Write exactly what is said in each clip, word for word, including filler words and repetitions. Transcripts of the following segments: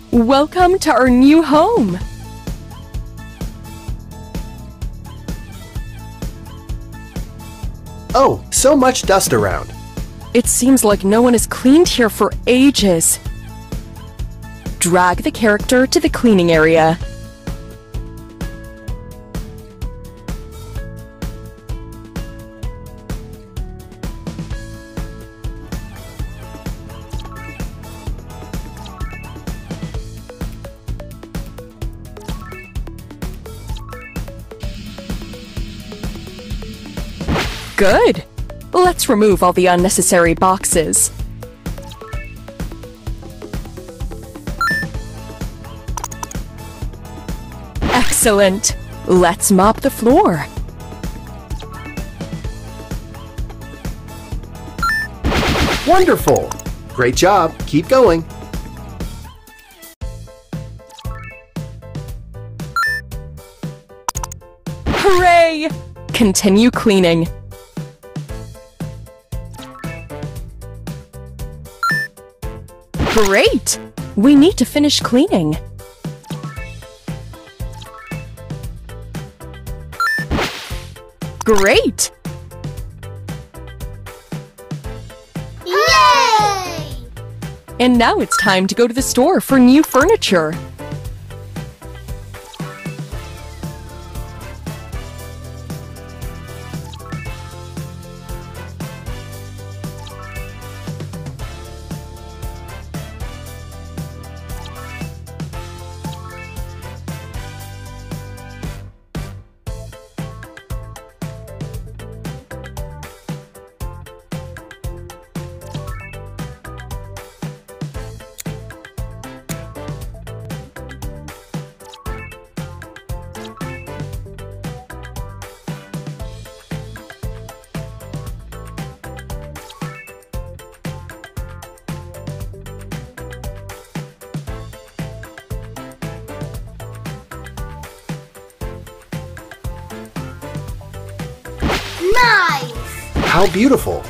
Welcome to our new home! Oh, so much dust around. It seems like no one has cleaned here for ages. Drag the character to the cleaning area. Good! Let's remove all the unnecessary boxes. Excellent! Let's mop the floor. Wonderful! Great job. Keep going. Hooray! Continue cleaning. Great! We need to finish cleaning. Great! Yay! And now it's time to go to the store for new furniture. Nice! How beautiful!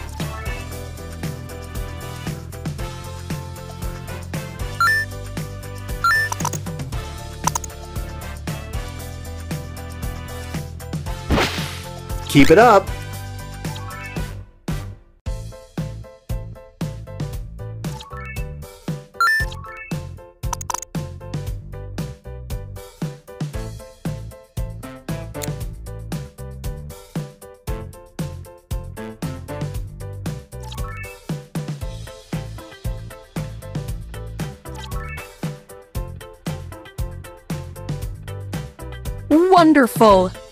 Keep it up! Wonderful!